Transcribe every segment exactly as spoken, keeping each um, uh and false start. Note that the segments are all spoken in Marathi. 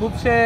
खूबशे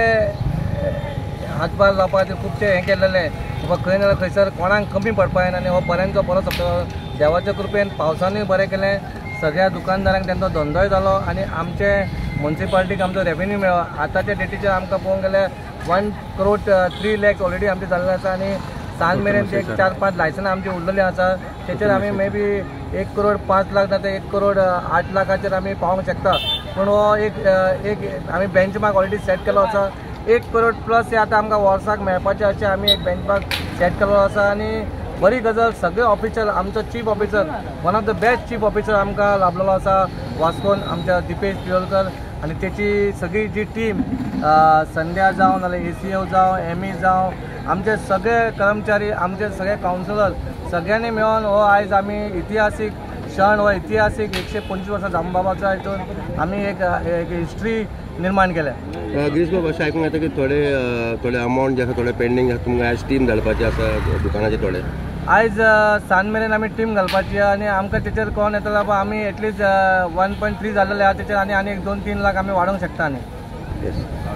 हातभार लावपाक खूबशे हें केलेले बाबा खंय ना खंयसर कोणाक कमी पडपा येना आनी हो बऱ्यांचो बरो सप्तक देवाच्या कृपेन पावसानूय बरें केलें सगळ्या दुकानदारांक तेंचो धंदोय जालो आनी आमचे म्युनिसिपालिटीक आमचो रेवेन्यू मेळ्ळो आतांच्या डेटीचेर आमकां पळोवंक गेल्यार one crore three lakhs already आमचे जाल्ले आसा आनी सांज मेरेन एक चार पांच लायसनां आमची उरलेलीं आसा तेचेर आमी मे बी एक करोड पांच लाख ना ते एक करोड आठ लाखाचेर आमी पावोंक शकता पूण हो एक एक आमी बेंचमार्क ऑलरेडी सेट केलो आसा एक करोड प्लस हे आतां आमकां वर्साक मेळपाचें अशें आमी एक बेंचमार्क सेट केलो आसा आनी बरी गजाल सगळे ऑफिसर आमचो chief officer one of the best chief officer आमकां लाभलेलो आसा वास्कोन आमच्या दिपेश पिळोलकर आनी तेची सगळी जी टीम संध्या जावं नाल्यार ए सी ओ जावं एम ई जावं आमचे सगळे कर्मचारी आमचे सगळे कावन्सिलर सगळ्यांनी मेळून हो आयज आमी इतिहासीक क्षण हो इतिहासीक एकशे पंचवीस वर्सां जांबाबाच्या हितून आमी एक एक हिस्ट्री निर्माण केल्या. गिरीश बाब अशें आयकूंक येता की थोडे थोडे अमावंट जे आसा थोडे पेंडींग आसा तुमकां आयज टीम घालपाची आसा दुकानाचे थोडे आयज सांज मेरेन आमी टीम घालपाची आनी आमकां तेचेर कोण येता बाबा आमी एटलीस्ट वन पॉयंट थ्री जाल्लेले आहा तेचेर आनी आनी एक दोन तीन लाख आमी वाडोवंक शकता. आनी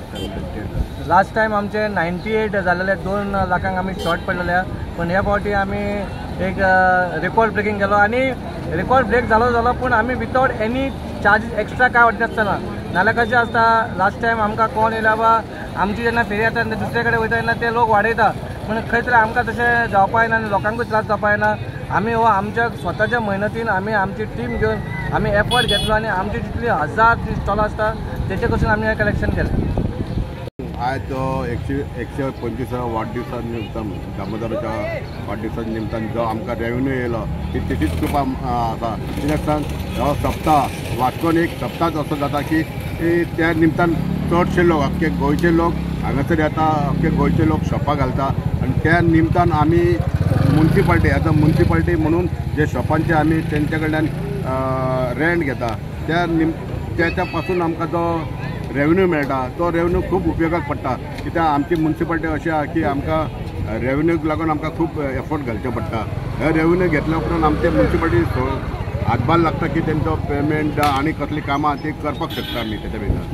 लास्ट टायम आमचे नायन्टी एट जाल्लेले दोन लाखांक आमी शॉर्ट पडलेले पूण ह्या फावटी आमी एक रेकॉर्ड ब्रेकींग केलो आनी रेकॉर्ड ब्रेक जालो जालो पूण आमी विथआउट एनी चार्जीस एक्स्ट्रा कांय वाडटा नासतना नाल्यार कशें आसता लास्ट टायम आमकां कोण येयला बा आमची जेन्ना फेरी येता तेन्ना दुसरे कडेन वयता तेन्ना ते लोक वाडयता पूण खंय तरी आमकां तशें जावपा येना आनी लोकांकूय त्रास जावपा येना आमी हो आमच्या स्वताच्या मेहनतीन आमी आमची टीम घेवन आमी एफर्ट घेतलो आनी आमची जितली हजार जी स्टॉल आसता तेचे कडसून आमी हें कलेक्शन केलें. आज जो एकशे एकशे पंचवीसा वाडदिवसा निमतान दामोदराच्या वाडदिवसा निमतान जो आमकां रेवेन्यू येयलो ती तेचीच कृपा आसा कित्याक हो सप्ताह वास्कोन एक सप्ताह असो जाता की त्या निमतान चडशे लोक अख्खे गोंयचे लोक हांगासर येता अख्खे गोंयचे लोक शॉपां घालता आनी त्या निमतान आमी म्युनिसिपालिटी एज अ म्युनिसिपालिटी म्हणून जे शॉपांचे आमी तेंचे कडल्यान रेंट घेता त्या निम त्याच्या पासून आमकां जो रेवेन्यू मेळटा तो रेवेन्यू खूब उपयोगाक पडटा कित्याक आमची म्युनिसिपालिटी अशी आहा की आमकां रेवेन्यूक लागून आमकां खूब एफर्ट घालचे पडटा. हे रेवेन्यू घेतल्या उपरांत आमचे म्युनिसिपालिटी हातभार लागता की तेंचो पेमेंट आनी कसली कामां ती करपाक शकता आमी तेच्या भितर.